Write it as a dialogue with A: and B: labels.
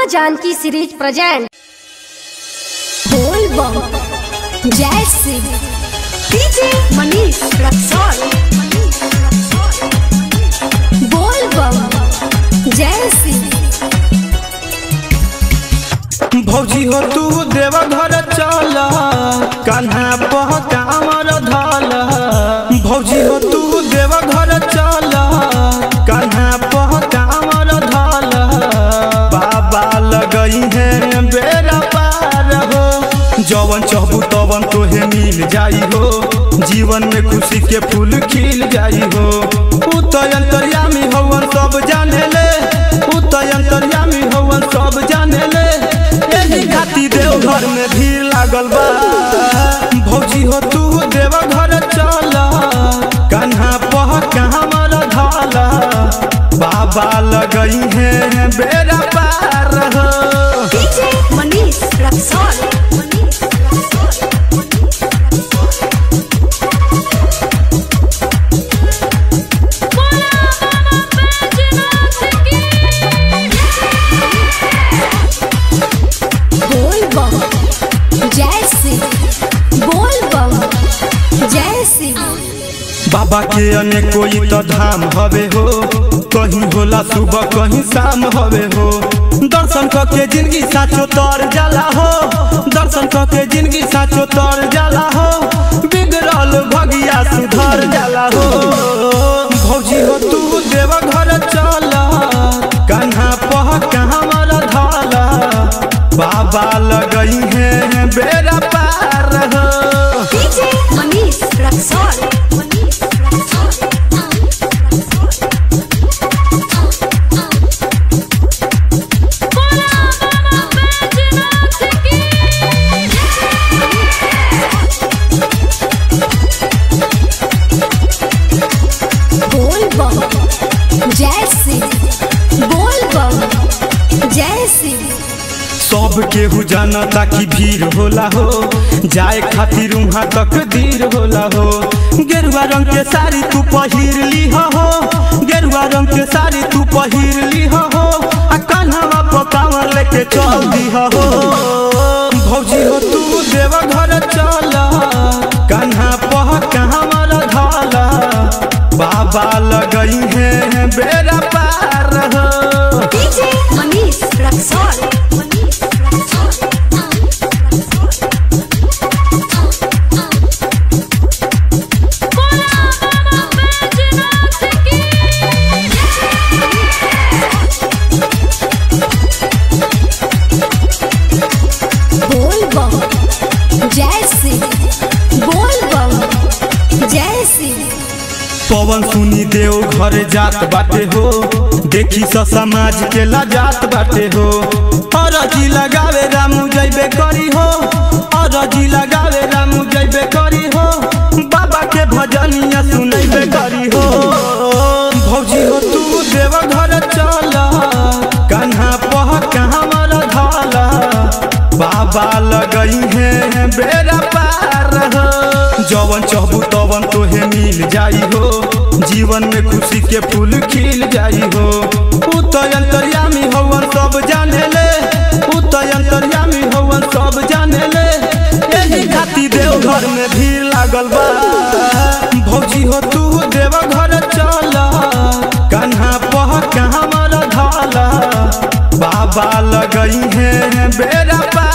A: माँ Janaki series present बोल बम जय शिव डीजे मनीष रक्सौल। बोल बम जय शिव।
B: भौजी हो तू देवघर चल कान्हा पह कामर धल। भौजी हो तू देवघर चल कान्हा पह कामर धल। बाबा लगई है बेरा पार हो जवन चाहबू तवन तोहे मिल जाई हो। जीवन में खुशी के फूल खिल जाई हो। अंतर्यामी हवन सब जाने ले। अंतर्यामी हवन सब जाने ले। खाती देवघर में भीड़ लागल बा। भौजी हो तू देवघर चल कान्हा पह कामर धल। बाबा लगई है बेरा पार हो।
A: डीजे मनीष रक्सौल।
B: बाबा के अनेक कोई तो धाम हवे हो। कहीं होला सुबह कहीं शाम हवे हो। दर्शन के जिंदगी साचो तर जाला हो। दर्शन के जिंदगी साचो तर जाला हो। बिगड़ल भगिया सुधर जाला हो। भौजी हो तू देवघर चल कान्हा पह कामर धल। बाबा लगई है बेरा पार हो।
A: डीजे मनीष रक्सौल।
B: सब केहू जानता कि भीड़ होला हो। जाए खातिर वहाँ तक दीर होला हो। गेरुआ रंग के साड़ी तू पहिर ली हो। गेरुआ रंग के साड़ी तू पहिर ली हो। आ कान्हा पर कांवर लेके चल दी हो। भौजी हो तू देवघर चल कान्हा पह कामर धल। बाबा लगई है बेरा पार हो।
A: डीजे मनीष रक्सौल।
B: पवन सुनी देव घर जात बाटे हो। देखी स समाज के लाजात बाटे हो। अरजी लगावे रामू जइबे करी हो। अरजी लगावे रामू जइबे करी हो। बाबा के भजनिया सुनैबे करी हो। भौजी हो तू देवघर चल कान्हा पह कामर धल। बाबा लगई है बेरा पार हो। जवन चाहबू तवन तोहे मिल जाई हो। जीवन में खुशी के फूल खिल जाई हो। अंतर्यामी हवन सब जाने ले। अंतर्यामी हवन सब जाने ले। यही खाती देवघर में भीड़ लागल बा। भौजी हो तू देवघर चल कान्हा पह कामर धल। बाबा लगई है बेरा पार।